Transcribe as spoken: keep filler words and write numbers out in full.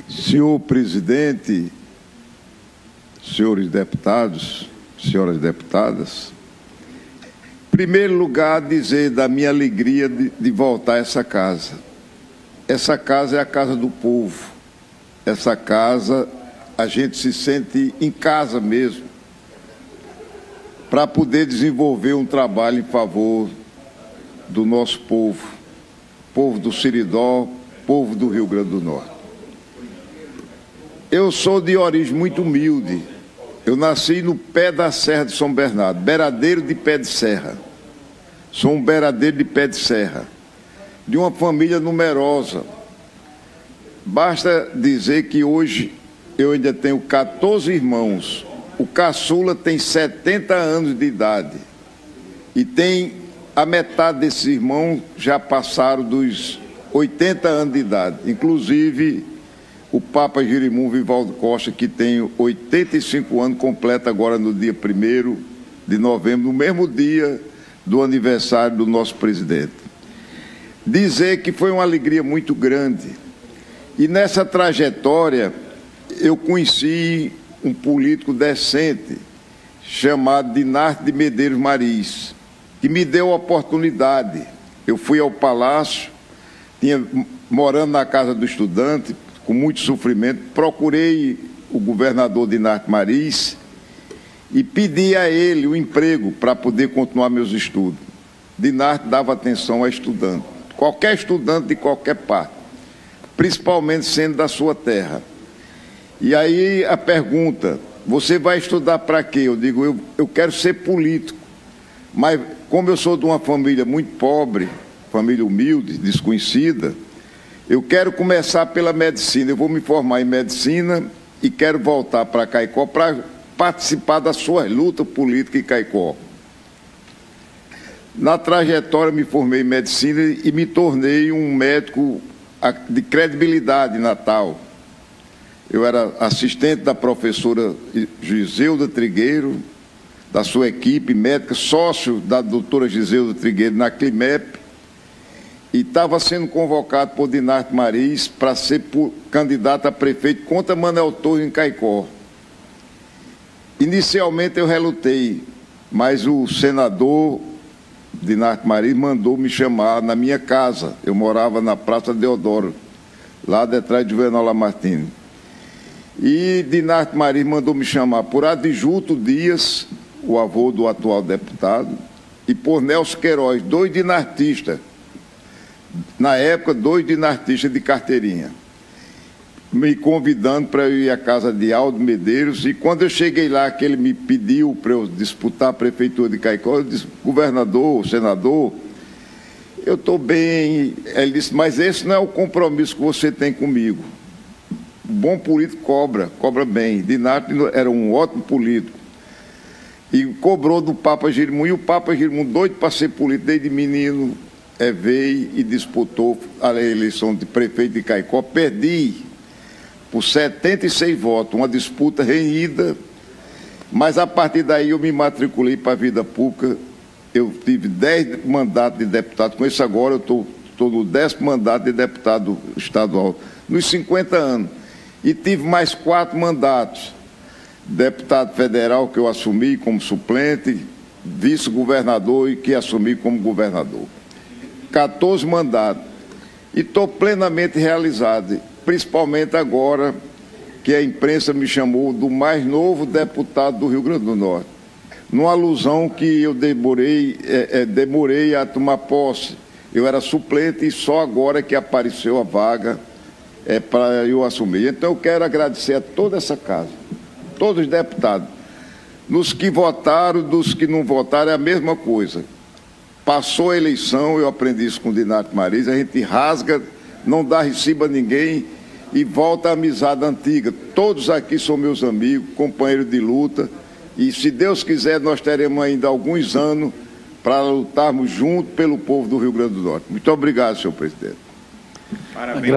Senhor presidente, senhores deputados, senhoras deputadas, em primeiro lugar, dizer da minha alegria de, de voltar a essa casa. Essa casa é a casa do povo. Essa casa, a gente se sente em casa mesmo, para poder desenvolver um trabalho em favor do nosso povo, povo do Seridó, povo do Rio Grande do Norte. Eu sou de origem muito humilde. Eu nasci no pé da Serra de São Bernardo, beradeiro de pé de serra. Sou um beradeiro de pé de serra, de uma família numerosa. Basta dizer que hoje eu ainda tenho quatorze irmãos. O caçula tem setenta anos de idade e tem a metade desses irmãos já passaram dos oitenta anos de idade, inclusive o Papa Jerimum Vivaldo Costa, que tem oitenta e cinco anos, completa agora no dia primeiro de novembro, no mesmo dia do aniversário do nosso presidente. Dizer que foi uma alegria muito grande. E nessa trajetória eu conheci um político decente chamado Dinarte de Medeiros Mariz, que me deu a oportunidade. Eu fui ao Palácio, tinha, morando na casa do estudante, com muito sofrimento, procurei o governador Dinarte Mariz e pedi a ele o emprego para poder continuar meus estudos. Dinarte dava atenção a estudante, qualquer estudante de qualquer parte, principalmente sendo da sua terra. E aí a pergunta, você vai estudar para quê? Eu digo, eu, eu quero ser político, mas como eu sou de uma família muito pobre, família humilde, desconhecida, eu quero começar pela medicina. Eu vou me formar em medicina e quero voltar para Caicó para participar das suas lutas políticas em Caicó. Na trajetória, me formei em medicina e me tornei um médico de credibilidade em Natal. Eu era assistente da professora Giseuda Trigueiro, da sua equipe médica, sócio da doutora Giseuda Trigueiro na Climep, e estava sendo convocado por Dinarte Mariz para ser por, candidato a prefeito contra Manuel Torres em Caicó. Inicialmente eu relutei, mas o senador Dinarte Mariz mandou me chamar na minha casa. Eu morava na Praça Deodoro, lá detrás de Juvenal Lamartine. E Dinarte Mariz mandou me chamar por Adjunto Dias, o avô do atual deputado, e por Nelson Queiroz, dois dinartistas. Na época, dois dinartistas de carteirinha, me convidando para eu ir à casa de Aldo Medeiros. E quando eu cheguei lá, que ele me pediu para eu disputar a prefeitura de Caicó, eu disse, governador, senador, eu estou bem. Ele disse, mas esse não é o compromisso que você tem comigo. O bom político cobra, cobra bem. Dinarte era um ótimo político. E cobrou do Papa Jerimum, e o Papa Jerimum, doido para ser político desde menino, É, veio e disputou a eleição de prefeito de Caicó. Perdi por setenta e seis votos, uma disputa renhida, mas a partir daí eu me matriculei para a vida pública. Eu tive dez mandatos de deputado, com esse agora eu estou no décimo mandato de deputado estadual, nos cinquenta anos. E tive mais quatro mandatos, deputado federal, que eu assumi como suplente, vice-governador e que assumi como governador. quatorze mandatos, e estou plenamente realizado, principalmente agora que a imprensa me chamou do mais novo deputado do Rio Grande do Norte, numa alusão que eu demorei, é, é, demorei a tomar posse. Eu era suplente e só agora que apareceu a vaga é, para eu assumir. Então eu quero agradecer a toda essa casa, todos os deputados, nos que votaram, dos que não votaram, é a mesma coisa. Passou a eleição, eu aprendi isso com o Dinarte Mariz, a gente rasga, não dá recibo a ninguém e volta à amizade antiga. Todos aqui são meus amigos, companheiros de luta, e se Deus quiser nós teremos ainda alguns anos para lutarmos juntos pelo povo do Rio Grande do Norte. Muito obrigado, senhor presidente. Parabéns.